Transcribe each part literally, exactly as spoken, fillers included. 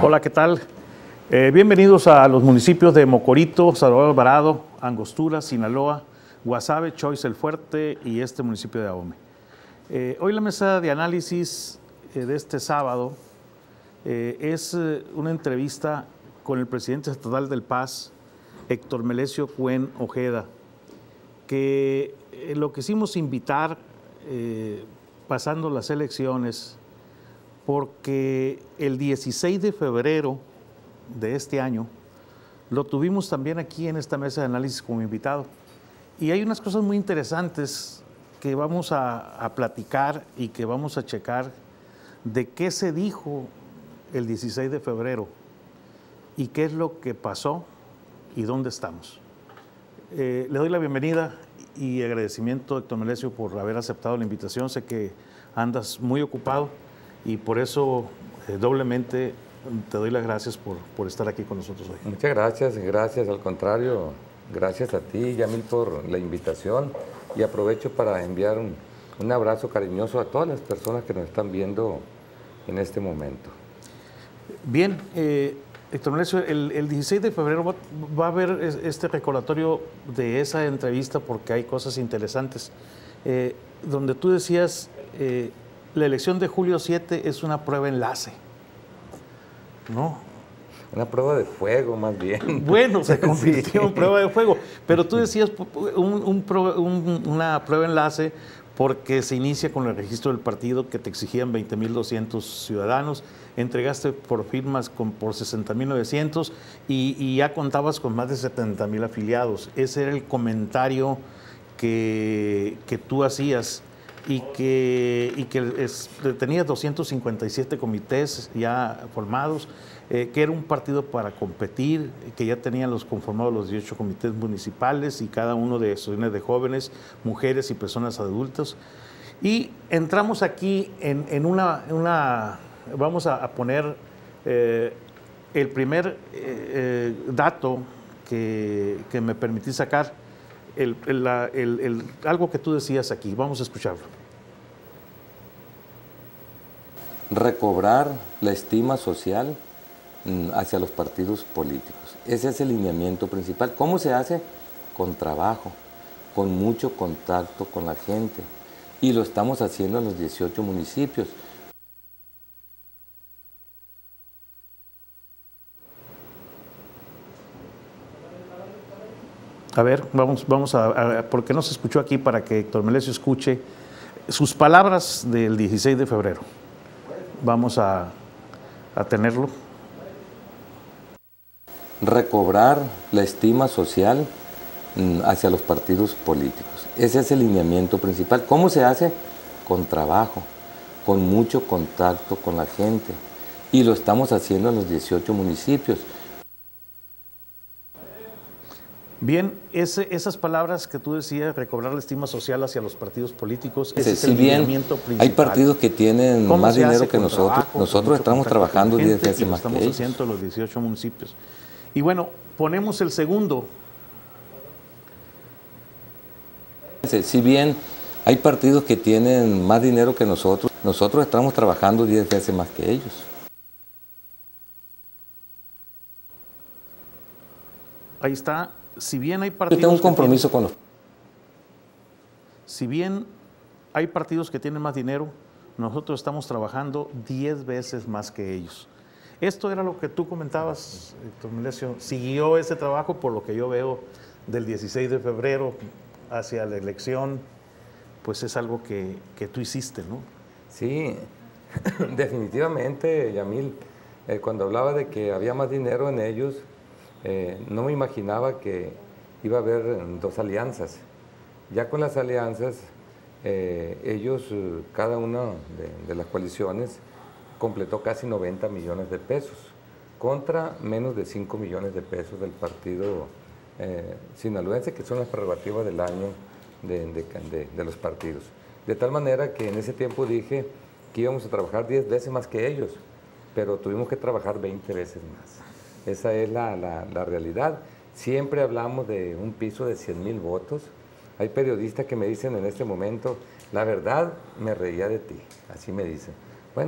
Hola, ¿qué tal? Eh, bienvenidos a los municipios de Mocorito, Salvador Alvarado, Angostura, Sinaloa, Guasave, Choix el Fuerte y este municipio de Ahome. Eh, hoy la mesa de análisis eh, de este sábado eh, es eh, una entrevista con el presidente estatal del P A S, Héctor Melesio Cuen Ojeda, que eh, lo quisimos invitar eh, pasando las elecciones porque el dieciséis de febrero de este año lo tuvimos también aquí en esta mesa de análisis como invitado. Y hay unas cosas muy interesantes que vamos a, a platicar y que vamos a checar de qué se dijo el dieciséis de febrero y qué es lo que pasó y dónde estamos. Eh, le doy la bienvenida y agradecimiento, Héctor Melesio, por haber aceptado la invitación. Sé que andas muy ocupado y por eso eh, doblemente te doy las gracias por, por estar aquí con nosotros hoy. Muchas gracias, gracias, al contrario, gracias a ti, Yamil, por la invitación, y aprovecho para enviar un, un abrazo cariñoso a todas las personas que nos están viendo en este momento. Bien, eh, Héctor Melesio, el, el dieciséis de febrero va, va a haber este recordatorio de esa entrevista porque hay cosas interesantes, eh, donde tú decías, eh, la elección de julio siete es una prueba enlace, ¿no? Una prueba de fuego, más bien. Bueno, se convirtió Sí. en prueba de fuego, pero tú decías un, un, un, una prueba enlace porque se inicia con el registro del partido que te exigían veinte mil doscientos ciudadanos, entregaste por firmas con, por sesenta mil novecientos y, y ya contabas con más de setenta mil afiliados. Ese era el comentario que, que tú hacías y que, y que es, tenías doscientos cincuenta y siete comités ya formados, eh, que era un partido para competir, que ya tenían los conformados los dieciocho comités municipales y cada uno de asociaciones de jóvenes, mujeres y personas adultas. Y entramos aquí en, en una, una, vamos a, a poner eh, el primer eh, eh, dato que, que me permití sacar. El, el, la, el, el, algo que tú decías aquí, vamos a escucharlo. Recobrar la estima social hacia los partidos políticos. Ese es el lineamiento principal. ¿Cómo se hace? Con trabajo, con mucho contacto con la gente. Y lo estamos haciendo en los dieciocho municipios. A ver, vamos, vamos a, a, ¿por qué no se escuchó aquí para que Héctor Melesio escuche sus palabras del dieciséis de febrero? Vamos a, a tenerlo. Recobrar la estima social hacia los partidos políticos. Ese es el lineamiento principal. ¿Cómo se hace? Con trabajo, con mucho contacto con la gente. Y lo estamos haciendo en los dieciocho municipios. Bien, ese, esas palabras que tú decías, recobrar la estima social hacia los partidos políticos, ese es si el bien lineamiento principal. Hay partidos que tienen más dinero que nosotros, trabajo, nosotros estamos trabajando diez veces más que ellos. Estamos haciendo los dieciocho municipios. Y bueno, ponemos el segundo. Si bien hay partidos que tienen más dinero que nosotros, nosotros estamos trabajando diez veces más que ellos. Ahí está. Si bien hay partidos... Yo tengo un compromiso tienen, con los... Si bien hay partidos que tienen más dinero, nosotros estamos trabajando diez veces más que ellos. Esto era lo que tú comentabas, Héctor Melesio. Siguió ese trabajo, por lo que yo veo, del dieciséis de febrero hacia la elección, pues es algo que, que tú hiciste, ¿no? Sí, definitivamente, Yamil. Eh, cuando hablaba de que había más dinero en ellos, Eh, no me imaginaba que iba a haber dos alianzas. Ya con las alianzas, eh, ellos, cada una de, de las coaliciones, completó casi noventa millones de pesos, contra menos de cinco millones de pesos del partido eh, sinaloense, que son las prerrogativas del año de, de, de, de los partidos. De tal manera que en ese tiempo dije que íbamos a trabajar diez veces más que ellos, pero tuvimos que trabajar veinte veces más. Esa es la, la, la realidad. Siempre hablamos de un piso de cien mil votos. Hay periodistas que me dicen en este momento, la verdad, me reía de ti, así me dicen. Bueno,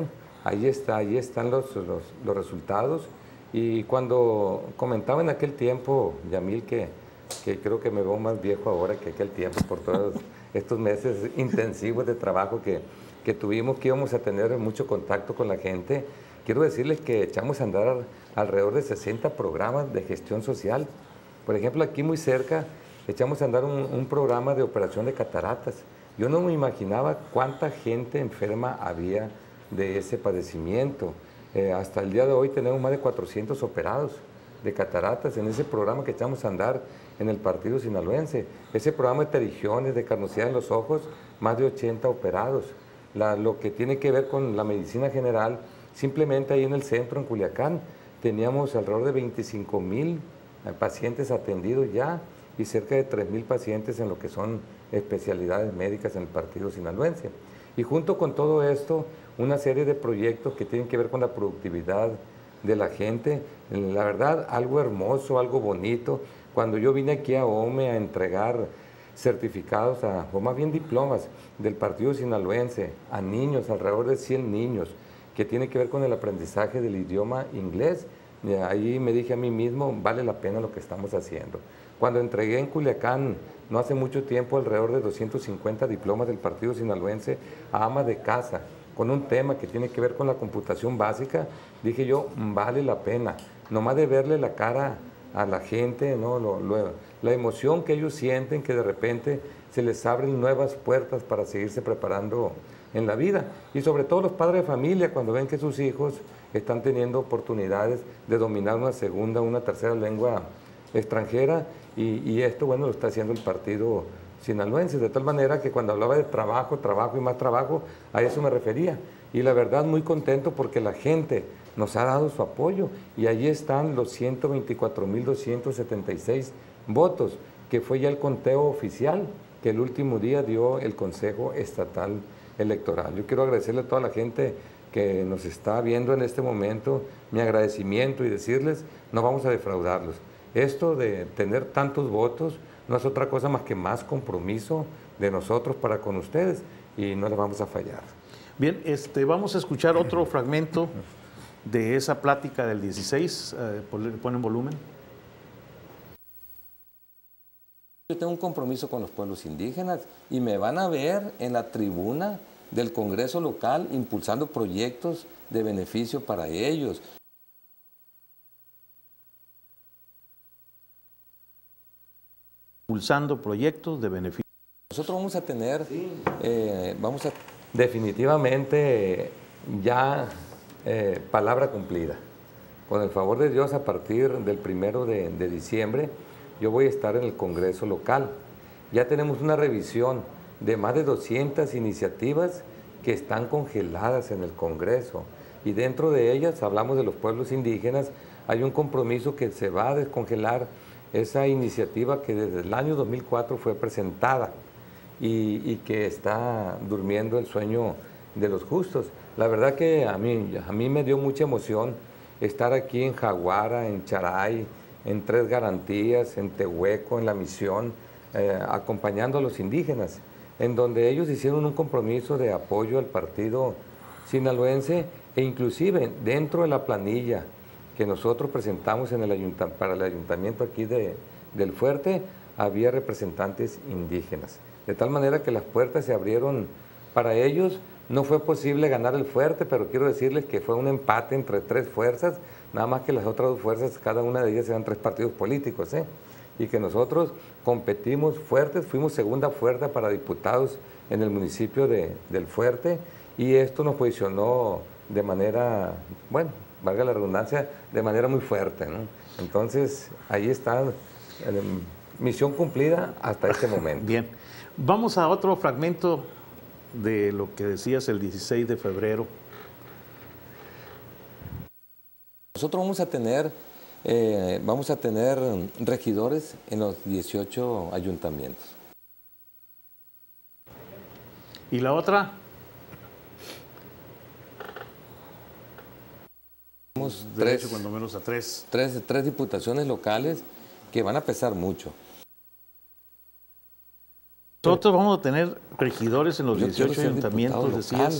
ahí está, ahí están los, los, los resultados. Y cuando comentaba en aquel tiempo, Yamil, que, que creo que me veo más viejo ahora que aquel tiempo por todos estos meses intensivos de trabajo que, que tuvimos, que íbamos a tener mucho contacto con la gente, quiero decirles que echamos a andar alrededor de sesenta programas de gestión social. Por ejemplo, aquí muy cerca echamos a andar un, un programa de operación de cataratas. Yo no me imaginaba cuánta gente enferma había de ese padecimiento. Eh, hasta el día de hoy tenemos más de cuatrocientos operados de cataratas en ese programa que echamos a andar en el partido sinaloense. Ese programa de pterigiones, de carnosidad en los ojos, más de ochenta operados. La, lo que tiene que ver con la medicina general, simplemente ahí en el centro, en Culiacán, teníamos alrededor de veinticinco mil pacientes atendidos ya y cerca de tres mil pacientes en lo que son especialidades médicas en el partido sinaloense. Y junto con todo esto, una serie de proyectos que tienen que ver con la productividad de la gente. La verdad, algo hermoso, algo bonito. Cuando yo vine aquí a OME a entregar certificados, a, o más bien diplomas del partido sinaloense a niños, alrededor de cien niños, que tiene que ver con el aprendizaje del idioma inglés, ahí me dije a mí mismo, vale la pena lo que estamos haciendo. Cuando entregué en Culiacán, no hace mucho tiempo, alrededor de doscientos cincuenta diplomas del partido sinaloense a ama de casa, con un tema que tiene que ver con la computación básica, dije yo, vale la pena, nomás de verle la cara a la gente, ¿no? lo, lo, la emoción que ellos sienten, que de repente se les abren nuevas puertas para seguirse preparando en la vida. Y sobre todo los padres de familia, cuando ven que sus hijos están teniendo oportunidades de dominar una segunda, una tercera lengua extranjera, y, y esto, bueno, lo está haciendo el partido sinaloense, de tal manera que cuando hablaba de trabajo, trabajo y más trabajo, a eso me refería. Y la verdad, muy contento porque la gente nos ha dado su apoyo, y allí están los ciento veinticuatro mil doscientos setenta y seis votos, que fue ya el conteo oficial que el último día dio el Consejo Estatal Electoral. Yo quiero agradecerle a toda la gente que nos está viendo en este momento, mi agradecimiento, y decirles, no vamos a defraudarlos. Esto de tener tantos votos no es otra cosa más que más compromiso de nosotros para con ustedes, y no les vamos a fallar. Bien, este, vamos a escuchar otro fragmento de esa plática del dieciséis, eh, ponen volumen. Yo tengo un compromiso con los pueblos indígenas y me van a ver en la tribuna del Congreso local impulsando proyectos de beneficio para ellos. Impulsando proyectos de beneficio. Nosotros vamos a tener, eh, vamos a... Definitivamente ya eh, palabra cumplida. Con el favor de Dios, a partir del primero de, de diciembre, yo voy a estar en el Congreso local. Ya tenemos una revisión de más de doscientas iniciativas que están congeladas en el Congreso, y dentro de ellas, hablamos de los pueblos indígenas, hay un compromiso que se va a descongelar esa iniciativa que desde el año dos mil cuatro fue presentada y, y que está durmiendo el sueño de los justos. La verdad que a mí, a mí me dio mucha emoción estar aquí en Jaguara, en Charay, en Tres Garantías, en Tehueco, en La Misión, eh, acompañando a los indígenas, en donde ellos hicieron un compromiso de apoyo al partido sinaloense, e inclusive dentro de la planilla que nosotros presentamos en el ayuntamiento, para el ayuntamiento aquí de, del Fuerte, había representantes indígenas. De tal manera que las puertas se abrieron para ellos. No fue posible ganar el Fuerte, pero quiero decirles que fue un empate entre tres fuerzas, nada más que las otras dos fuerzas, cada una de ellas eran tres partidos políticos, ¿eh? Y que nosotros competimos fuertes, fuimos segunda fuerza para diputados en el municipio de, del Fuerte, y esto nos posicionó de manera, bueno, valga la redundancia, de manera muy fuerte, ¿no? Entonces, ahí está, eh, misión cumplida hasta este momento. Bien, vamos a otro fragmento de lo que decías el dieciséis de febrero. Nosotros vamos a tener, eh, vamos a tener regidores en los dieciocho ayuntamientos. ¿Y la otra? Tenemos Derecho tres, cuando menos a tres. Tres, tres diputaciones locales que van a pesar mucho. Nosotros vamos a tener regidores en los dieciocho ayuntamientos, decías,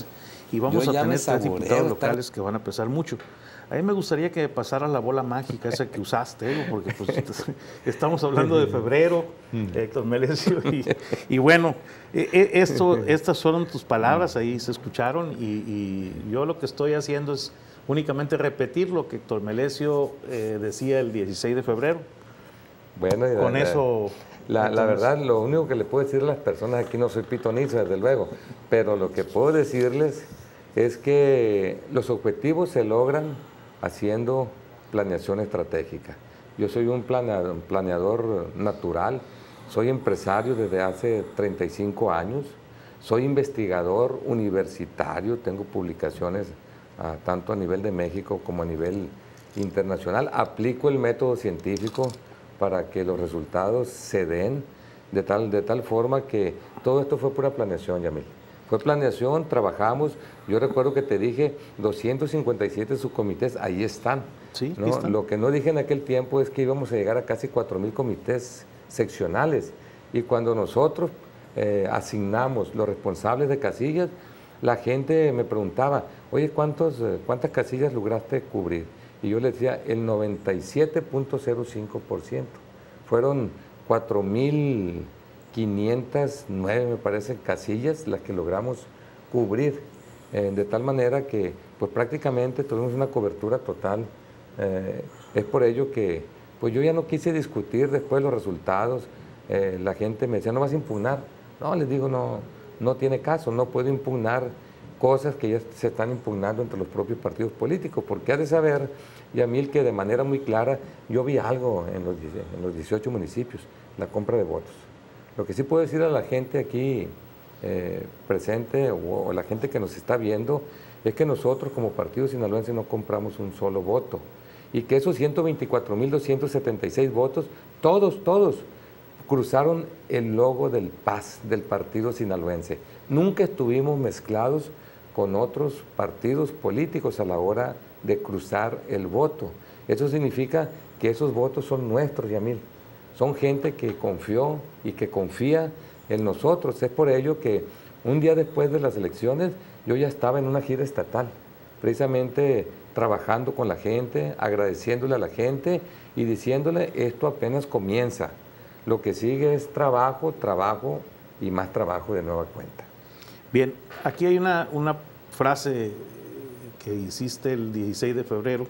y vamos Yo a ya me tener tres saboreo diputados estar- locales que van a pesar mucho. A mí me gustaría que pasaras la bola mágica esa que usaste, ¿eh? Porque pues, estamos hablando de febrero, Héctor Melesio, y, y bueno, e- e- esto, estas fueron tus palabras, ahí se escucharon, y, y yo lo que estoy haciendo es únicamente repetir lo que Héctor Melesio eh, decía el dieciséis de febrero. Bueno, y Con la- eso... La, la verdad, lo único que le puedo decir a las personas, aquí no soy pitonizo, desde luego, pero lo que puedo decirles es que los objetivos se logran haciendo planeación estratégica. Yo soy un planeador, planeador natural, soy empresario desde hace treinta y cinco años, soy investigador universitario, tengo publicaciones ah, tanto a nivel de México como a nivel internacional, aplico el método científico para que los resultados se den de tal, de tal forma que todo esto fue pura planeación, Yamil. Fue planeación, trabajamos, yo recuerdo que te dije doscientos cincuenta y siete subcomités, ahí están. Sí, ¿no? ahí están. Lo que no dije en aquel tiempo es que íbamos a llegar a casi cuatro mil comités seccionales, y cuando nosotros eh, asignamos los responsables de casillas, la gente me preguntaba, oye, ¿cuántos, eh, ¿cuántas casillas lograste cubrir? Y yo les decía, el noventa y siete punto cero cinco por ciento. Fueron cuatro mil quinientas nueve, me parece, casillas las que logramos cubrir, eh, de tal manera que pues prácticamente tuvimos una cobertura total. Eh, es por ello que pues yo ya no quise discutir después los resultados. Eh, la gente me decía, ¿no vas a impugnar? No, les digo, no, no tiene caso, no puedo impugnar cosas que ya se están impugnando entre los propios partidos políticos, porque ha de saber, Yamil, que de manera muy clara yo vi algo en los, en los dieciocho municipios, la compra de votos. Lo que sí puedo decir a la gente aquí eh, presente o, o la gente que nos está viendo es que nosotros como partido sinaloense no compramos un solo voto, y que esos ciento veinticuatro mil doscientos setenta y seis votos, todos, todos, cruzaron el logo del P A S, del partido sinaloense. Nunca estuvimos mezclados con otros partidos políticos a la hora de cruzar el voto. Eso significa que esos votos son nuestros, Yamil. Son gente que confió y que confía en nosotros. Es por ello que un día después de las elecciones yo ya estaba en una gira estatal, precisamente trabajando con la gente, agradeciéndole a la gente y diciéndole, esto apenas comienza. Lo que sigue es trabajo, trabajo y más trabajo de nueva cuenta. Bien, aquí hay una, una frase que hiciste el dieciséis de febrero.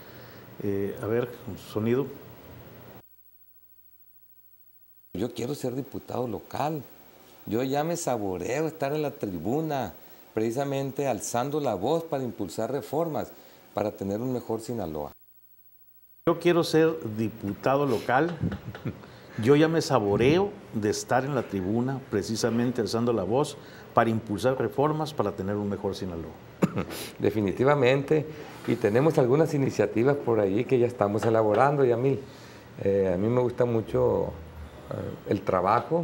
Eh, a ver, sonido. Yo quiero ser diputado local. Yo ya me saboreo estar en la tribuna, precisamente alzando la voz para impulsar reformas, para tener un mejor Sinaloa. Yo quiero ser diputado local. Yo ya me saboreo de estar en la tribuna, precisamente alzando la voz para impulsar reformas para tener un mejor Sinaloa. Definitivamente, y tenemos algunas iniciativas por ahí que ya estamos elaborando, Yamil. Eh, a mí me gusta mucho eh, el trabajo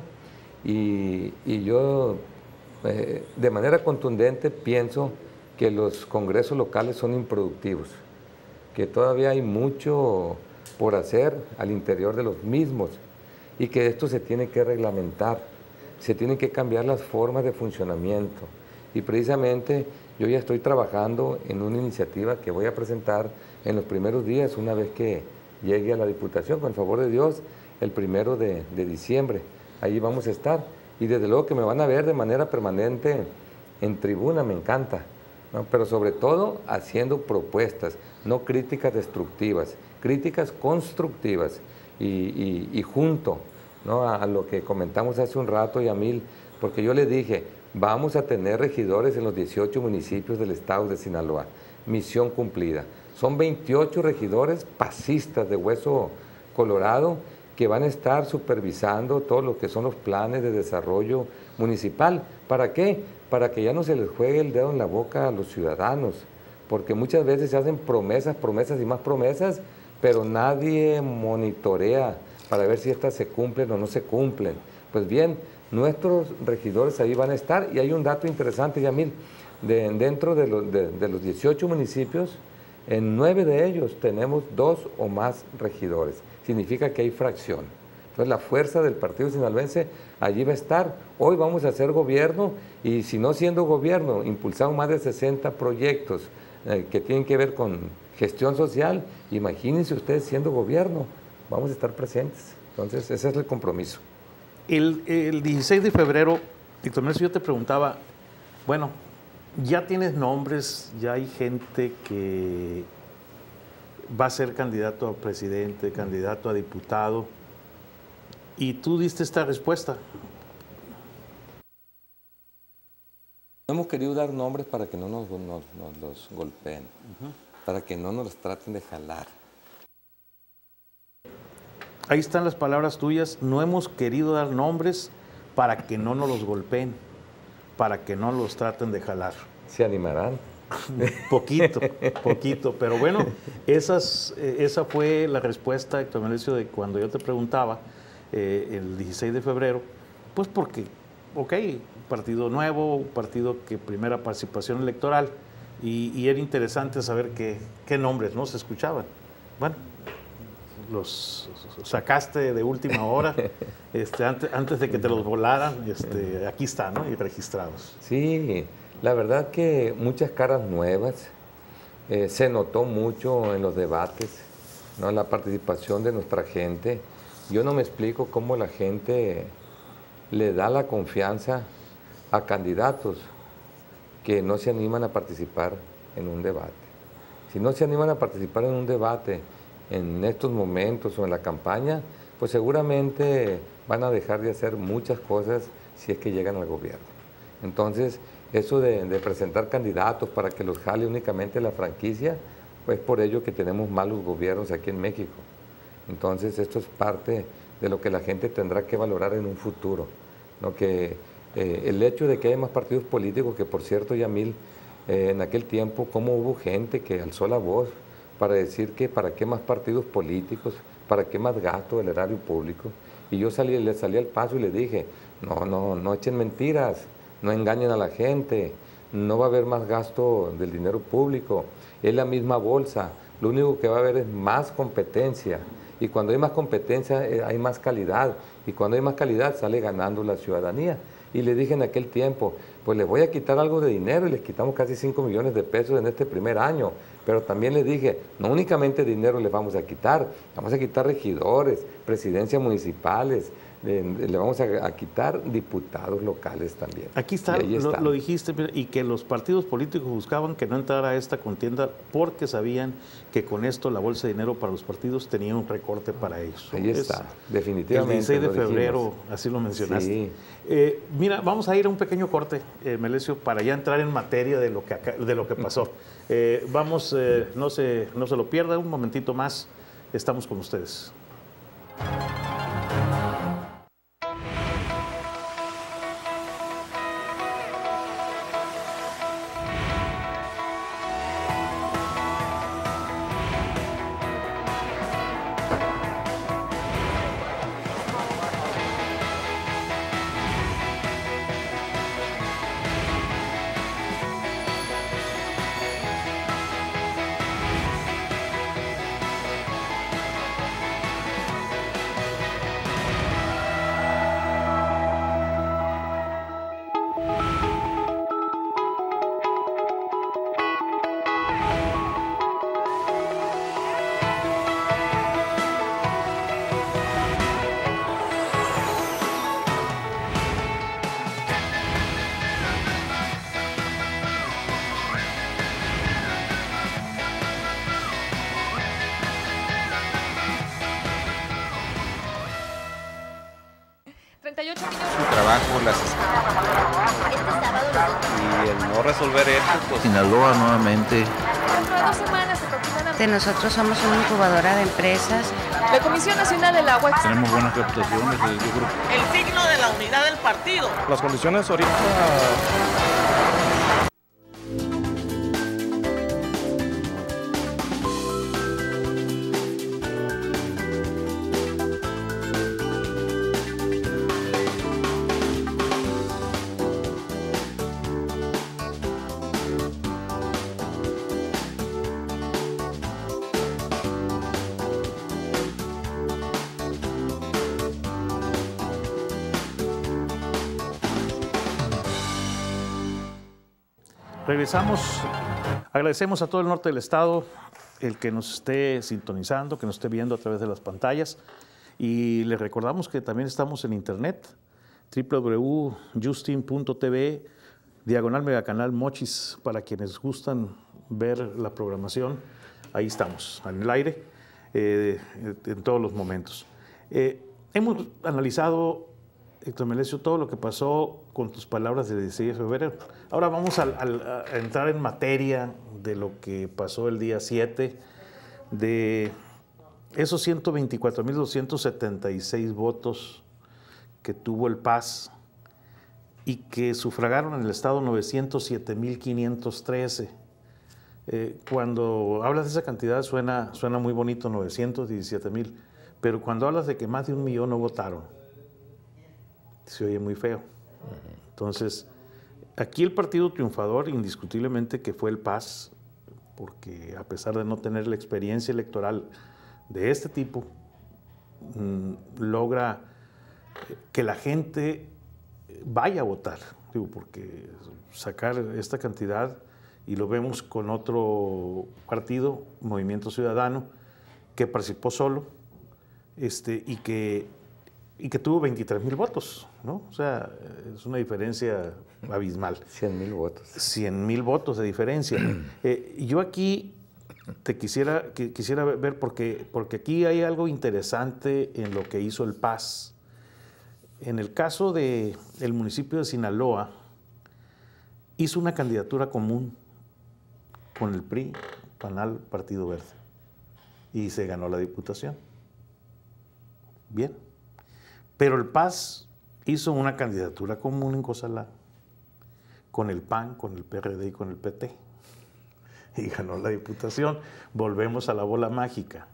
y, y yo eh, de manera contundente pienso que los congresos locales son improductivos, que todavía hay mucho por hacer al interior de los mismos y que esto se tiene que reglamentar, se tienen que cambiar las formas de funcionamiento. Y precisamente yo ya estoy trabajando en una iniciativa que voy a presentar en los primeros días, una vez que llegue a la Diputación, con el favor de Dios, el primero de, de diciembre. Ahí vamos a estar. Y desde luego que me van a ver de manera permanente en tribuna, me encanta, ¿no? Pero sobre todo haciendo propuestas, no críticas destructivas, críticas constructivas y, y, y junto, ¿no? a, a lo que comentamos hace un rato, Yamil, porque yo le dije, vamos a tener regidores en los dieciocho municipios del estado de Sinaloa. Misión cumplida. Son veintiocho regidores pasistas de hueso colorado que van a estar supervisando todo lo que son los planes de desarrollo municipal. ¿Para qué? Para que ya no se les juegue el dedo en la boca a los ciudadanos, porque muchas veces se hacen promesas, promesas y más promesas, pero nadie monitorea para ver si estas se cumplen o no se cumplen. Pues bien, nuestros regidores ahí van a estar, y hay un dato interesante, Yamil, de, dentro de, lo, de, de los dieciocho municipios, en nueve de ellos tenemos dos o más regidores. Significa que hay fracción. Entonces la fuerza del partido sinaloense allí va a estar. Hoy vamos a hacer gobierno y si no siendo gobierno, impulsamos más de sesenta proyectos eh, que tienen que ver con gestión social. Imagínense ustedes siendo gobierno, vamos a estar presentes. Entonces ese es el compromiso. El, el dieciséis de febrero, Víctor Melesio, yo te preguntaba, bueno, ya tienes nombres, ya hay gente que va a ser candidato a presidente, candidato a diputado, y tú diste esta respuesta. No hemos querido dar nombres para que no nos, nos, nos los golpeen, uh-huh. para que no nos los traten de jalar. Ahí están las palabras tuyas, no hemos querido dar nombres para que no nos los golpeen, para que no los traten de jalar. ¿Se animarán? Poquito, poquito, pero bueno, esas, eh, esa fue la respuesta, Héctor Melesio, de cuando yo te preguntaba eh, el dieciséis de febrero, pues porque, ok, partido nuevo, partido que primera participación electoral, y, y era interesante saber qué, qué nombres no se escuchaban. Bueno, los sacaste de última hora, este, antes, antes de que te los volaran, este, aquí están, ¿no? Y registrados. Sí, la verdad que muchas caras nuevas, eh, se notó mucho en los debates, ¿no? La participación de nuestra gente. Yo no me explico cómo la gente le da la confianza a candidatos que no se animan a participar en un debate. Si no se animan a participar en un debate en estos momentos o en la campaña, pues seguramente van a dejar de hacer muchas cosas si es que llegan al gobierno. Entonces, eso de, de presentar candidatos para que los jale únicamente la franquicia, pues por ello que tenemos malos gobiernos aquí en México. Entonces, esto es parte de lo que la gente tendrá que valorar en un futuro, ¿no? Que eh, el hecho de que haya más partidos políticos, que por cierto, Yamil, eh, en aquel tiempo, cómo hubo gente que alzó la voz para decir que para qué más partidos políticos, para qué más gasto del erario público. Y yo salí, le salí al paso y le dije, no, no, no echen mentiras, no engañen a la gente, no va a haber más gasto del dinero público, es la misma bolsa, lo único que va a haber es más competencia. Y cuando hay más competencia hay más calidad, y cuando hay más calidad sale ganando la ciudadanía. Y le dije en aquel tiempo, pues les voy a quitar algo de dinero, y les quitamos casi cinco millones de pesos en este primer año. Pero también les dije, no únicamente dinero les vamos a quitar, vamos a quitar regidores, presidencias municipales, le, le vamos a, a quitar diputados locales también. Aquí está, lo, lo dijiste, y que los partidos políticos buscaban que no entrara a esta contienda porque sabían que con esto la bolsa de dinero para los partidos tenía un recorte para ellos. Ahí es, está, definitivamente. El dieciséis de febrero, dijimos. Así lo mencionaste. Sí. Eh, mira, vamos a ir a un pequeño corte, eh, Melesio, para ya entrar en materia de lo que, acá, de lo que pasó. Eh, vamos, eh, no, se, no se lo pierdan, un momentito más, estamos con ustedes. Su trabajo, las y el no resolver esto, pues Sinaloa nuevamente. Dentro de dos semanas aproximadamente. Nosotros somos una incubadora de empresas. La Comisión Nacional del Agua. Tenemos buenas reputaciones, yo creo. El signo de la unidad del partido. Las condiciones ahorita... Regresamos. Agradecemos a todo el norte del estado el que nos esté sintonizando, que nos esté viendo a través de las pantallas. Y les recordamos que también estamos en internet, doble u doble u doble u punto justin punto t v, diagonal megacanal Mochis, para quienes gustan ver la programación. Ahí estamos, en el aire, eh, en todos los momentos. Eh, hemos analizado, Héctor Melesio, todo lo que pasó con tus palabras del dieciséis de febrero. Ahora vamos a, a, a entrar en materia de lo que pasó el día siete, de esos ciento veinticuatro mil doscientos setenta y seis votos que tuvo el P A S y que sufragaron en el estado novecientos siete mil quinientos trece. Eh, cuando hablas de esa cantidad suena, suena muy bonito, novecientos diecisiete mil, pero cuando hablas de que más de un millón no votaron, se oye muy feo. Entonces, aquí el partido triunfador, indiscutiblemente que fue el P A S, porque a pesar de no tener la experiencia electoral de este tipo, mmm, logra que la gente vaya a votar, digo, porque sacar esta cantidad, y lo vemos con otro partido, Movimiento Ciudadano, que participó solo, este, y que y que tuvo veintitrés mil votos, ¿no? O sea, es una diferencia abismal. cien mil votos. cien mil votos de diferencia. eh, yo aquí te quisiera, que, quisiera ver, porque, porque aquí hay algo interesante en lo que hizo el P A S. En el caso del municipio de Sinaloa, hizo una candidatura común con el P R I, P A N A L, Partido Verde, y se ganó la diputación. Bien. Pero el P A S hizo una candidatura común en Cozalá con el P A N, con el P R D y con el P T. Y ganó la diputación. Volvemos a la bola mágica.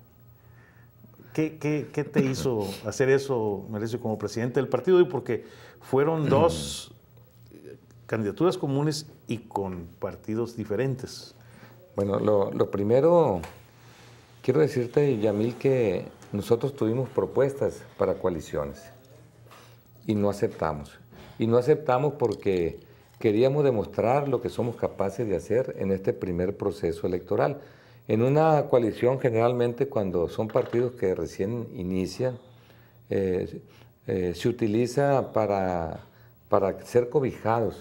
¿Qué, qué, qué te hizo hacer eso, Melesio, como presidente del partido? Y porque fueron dos candidaturas comunes y con partidos diferentes. Bueno, lo, lo primero, quiero decirte, Yamil, que nosotros tuvimos propuestas para coaliciones y no aceptamos. Y no aceptamos porque queríamos demostrar lo que somos capaces de hacer en este primer proceso electoral. En una coalición, generalmente, cuando son partidos que recién inician, eh, eh, se utiliza para, para ser cobijados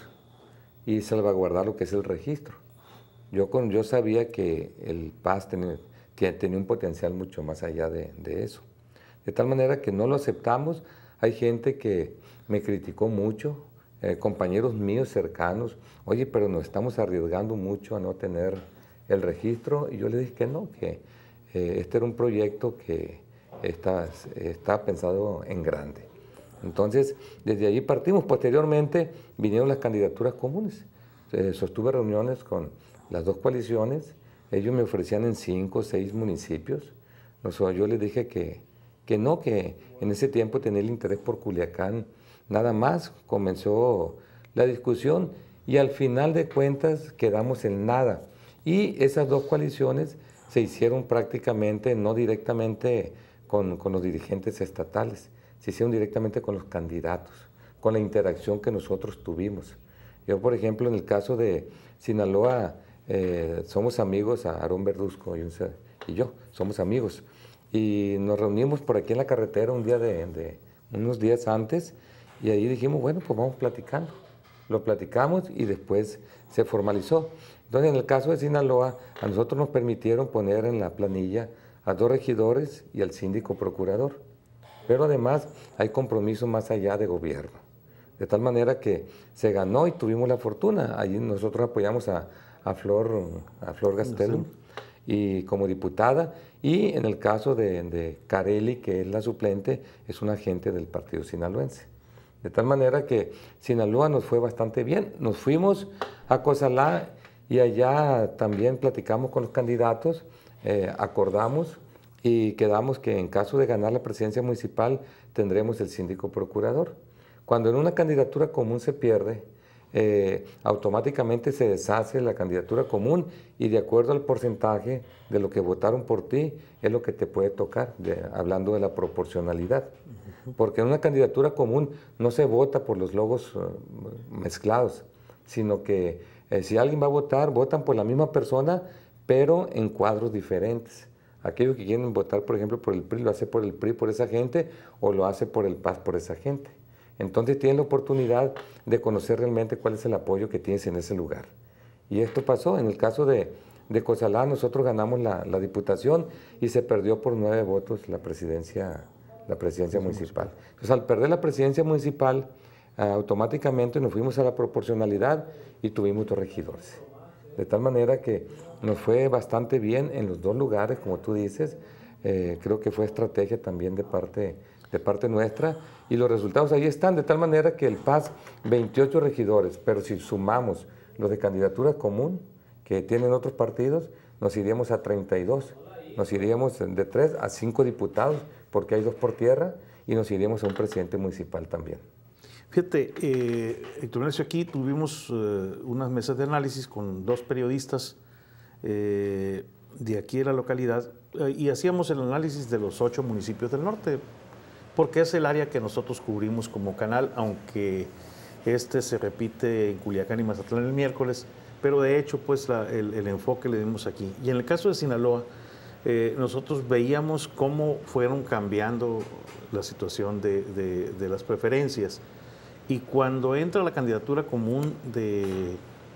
y salvaguardar lo que es el registro. Yo, con, yo sabía que el P A S tenía, que tenía un potencial mucho más allá de, de eso. De tal manera que no lo aceptamos. Hay gente que me criticó mucho, eh, compañeros míos cercanos, oye, pero nos estamos arriesgando mucho a no tener el registro, y yo le dije que no, que eh, este era un proyecto que está, está pensado en grande. Entonces, desde allí partimos. Posteriormente vinieron las candidaturas comunes. Eh, sostuve reuniones con las dos coaliciones. Ellos me ofrecían en cinco o seis municipios. Yo les dije que, que no, que en ese tiempo tenía el interés por Culiacán. Nada más comenzó la discusión y al final de cuentas quedamos en nada. Y esas dos coaliciones se hicieron prácticamente, no directamente con, con los dirigentes estatales, se hicieron directamente con los candidatos, con la interacción que nosotros tuvimos. Yo, por ejemplo, en el caso de Sinaloa, eh, somos amigos, a Aarón Verduzco y, un, y yo, somos amigos. Y nos reunimos por aquí en la carretera un día de, de unos días antes, y ahí dijimos, bueno, pues vamos platicando. Lo platicamos y después se formalizó. Entonces, en el caso de Sinaloa, a nosotros nos permitieron poner en la planilla a dos regidores y al síndico procurador. Pero además hay compromiso más allá de gobierno. De tal manera que se ganó y tuvimos la fortuna. Allí nosotros apoyamos a, a, Flor, a Flor Gastelum y como diputada. Y en el caso de, de Carelli, que es la suplente, es una agente del partido sinaloense. De tal manera que Sinaloa nos fue bastante bien. Nos fuimos a Cozalá y allá también platicamos con los candidatos, eh, acordamos y quedamos que en caso de ganar la presidencia municipal tendremos el síndico procurador. Cuando en una candidatura común se pierde, eh, automáticamente se deshace la candidatura común y de acuerdo al porcentaje de lo que votaron por ti es lo que te puede tocar, de, hablando de la proporcionalidad. Porque en una candidatura común no se vota por los logos uh, mezclados, sino que Eh, si alguien va a votar, votan por la misma persona, pero en cuadros diferentes. Aquellos que quieren votar, por ejemplo, por el P R I, lo hace por el P R I, por esa gente, o lo hace por el P A S, por esa gente. Entonces tienen la oportunidad de conocer realmente cuál es el apoyo que tienes en ese lugar. Y esto pasó. En el caso de, de Cozalá, nosotros ganamos la, la diputación y se perdió por nueve votos la presidencia, la presidencia municipal. Entonces, al perder la presidencia municipal, eh, automáticamente nos fuimos a la proporcionalidad y tuvimos dos regidores. De tal manera que nos fue bastante bien en los dos lugares, como tú dices. Eh, creo que fue estrategia también de parte, de parte nuestra, y los resultados ahí están, de tal manera que el P A S, veintiocho regidores, pero si sumamos los de candidatura común, que tienen otros partidos, nos iríamos a treinta y dos, nos iríamos de tres a cinco diputados, porque hay dos por tierra, y nos iríamos a un presidente municipal también. Fíjate, eh, Héctor Melesio, aquí tuvimos eh, unas mesas de análisis con dos periodistas eh, de aquí de la localidad eh, y hacíamos el análisis de los ocho municipios del norte, porque es el área que nosotros cubrimos como canal, aunque este se repite en Culiacán y Mazatlán el miércoles, pero de hecho pues la, el, el enfoque le dimos aquí. Y en el caso de Sinaloa, eh, nosotros veíamos cómo fueron cambiando la situación de, de, de las preferencias. Y cuando entra la candidatura común de,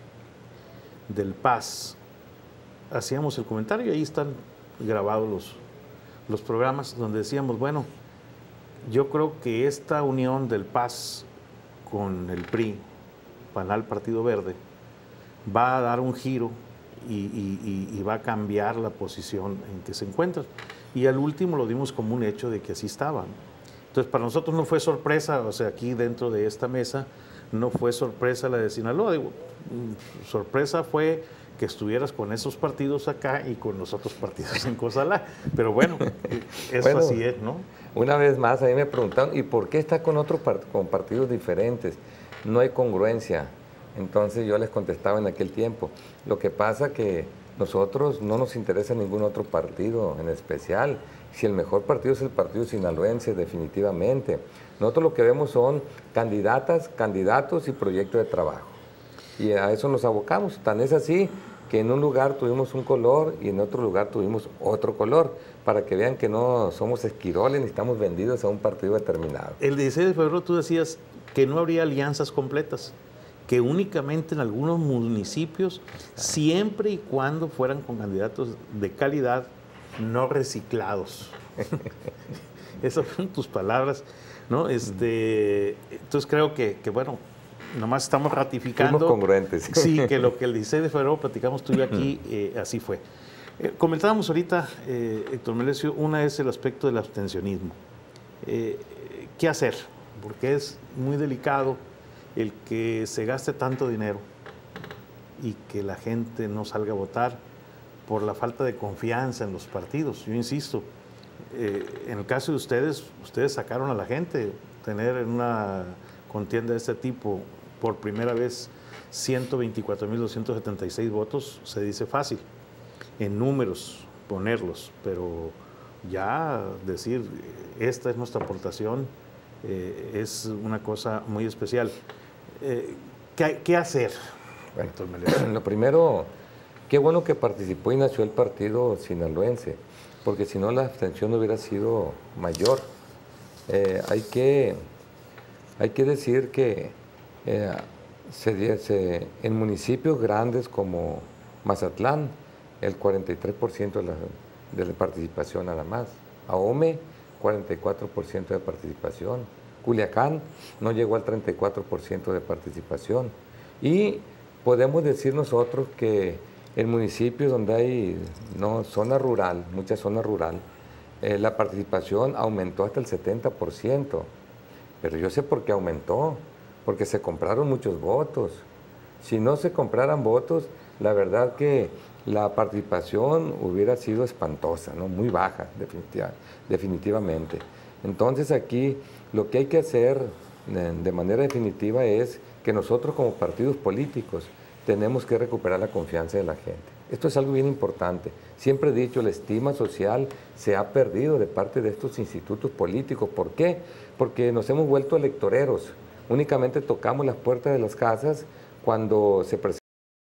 del P A S, hacíamos el comentario, y ahí están grabados los, los programas, donde decíamos, bueno, yo creo que esta unión del P A S con el P R I, Panal Partido Verde, va a dar un giro y, y, y, y va a cambiar la posición en que se encuentran. Y al último lo dimos como un hecho de que así estaban. Entonces, para nosotros no fue sorpresa, o sea, aquí dentro de esta mesa, no fue sorpresa la de Sinaloa. Digo, sorpresa fue que estuvieras con esos partidos acá y con los otros partidos en Cozalá. Pero bueno, eso bueno, así es, ¿no? Una vez más, a mí me preguntaron, ¿y por qué está con otros part con partidos diferentes? No hay congruencia. Entonces yo les contestaba en aquel tiempo. Lo que pasa que nosotros no nos interesa ningún otro partido en especial. Si el mejor partido es el partido sinaloense, definitivamente. Nosotros lo que vemos son candidatas, candidatos y proyectos de trabajo. Y a eso nos abocamos. Tan es así que en un lugar tuvimos un color y en otro lugar tuvimos otro color, para que vean que no somos esquiroles ni estamos vendidos a un partido determinado. El dieciséis de febrero tú decías que no habría alianzas completas, que únicamente en algunos municipios, siempre y cuando fueran con candidatos de calidad, no reciclados. Esas fueron tus palabras, ¿no? Este, entonces creo que, que, bueno, nomás estamos ratificando. Somos congruentes. Sí, que lo que el dieciséis de febrero platicamos tú y yo aquí, eh, así fue. Eh, comentábamos ahorita, eh, Héctor Melesio, una es el aspecto del abstencionismo. Eh, ¿Qué hacer? Porque es muy delicado el que se gaste tanto dinero y que la gente no salga a votar por la falta de confianza en los partidos. Yo insisto, eh, en el caso de ustedes, ustedes sacaron a la gente. Tener en una contienda de este tipo por primera vez ciento veinticuatro mil doscientos setenta y seis votos, se dice fácil, en números ponerlos, pero ya decir, esta es nuestra aportación, eh, es una cosa muy especial. Eh, ¿qué, ¿Qué hacer? Bueno, lo primero, qué bueno que participó y nació el partido sinaloense, porque si no la abstención hubiera sido mayor. Eh, hay, que, hay que decir que eh, se, se, en municipios grandes como Mazatlán, el cuarenta y tres por ciento de la, de la participación nada más. Ahome, cuarenta y cuatro por ciento de participación. Culiacán no llegó al treinta y cuatro por ciento de participación. Y podemos decir nosotros que en municipios donde hay no, zona rural, mucha zona rural, eh, la participación aumentó hasta el setenta por ciento. Pero yo sé por qué aumentó, porque se compraron muchos votos. Si no se compraran votos, la verdad que la participación hubiera sido espantosa, ¿no? Muy baja, definitiva, definitivamente. Entonces aquí lo que hay que hacer de manera definitiva es que nosotros como partidos políticos tenemos que recuperar la confianza de la gente. Esto es algo bien importante. Siempre he dicho, la estima social se ha perdido de parte de estos institutos políticos. ¿Por qué? Porque nos hemos vuelto electoreros. Únicamente tocamos las puertas de las casas cuando se presentan